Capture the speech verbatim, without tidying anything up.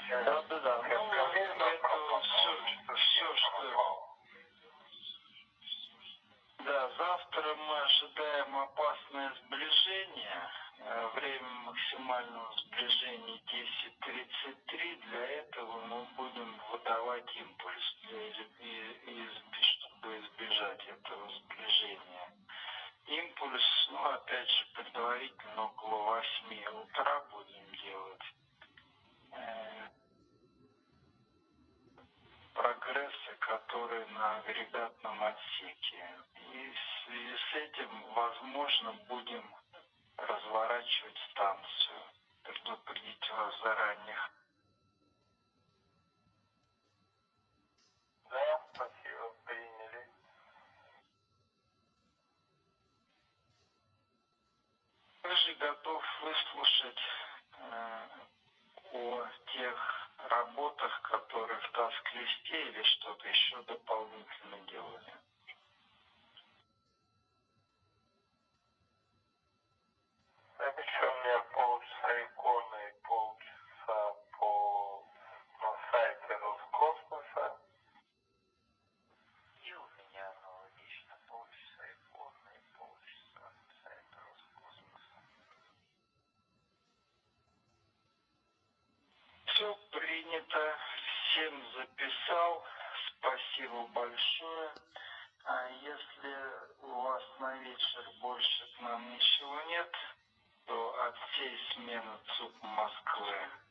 Да, да, да. Ну, это все, все, что... Да, завтра мы ожидаем опасное сближение. Время максимального сближения десять тридцать три. Для этого мы будем выдавать импульс, для, и, и, чтобы избежать этого сближения. Импульс, ну, опять же, предварительно около восьми утра будем делать. Прогрессы, которые на агрегатном отсеке. И в связи с этим, возможно, будем разворачивать станцию, предупредить вас заранее. Да, спасибо, приняли. Также готов выслушать э, о тех работах, которые в таск-листе или что-то еще дополнительно делали. Еще у меня полчаса иконы и полчаса по на сайте Роскосмоса. И у меня аналогично полчаса иконы и полчаса на сайте Роскосмоса. Все принято, всем записал, спасибо большое. А если у вас на вечер больше к нам ничего нет, то от всей смены ЦУП Москвы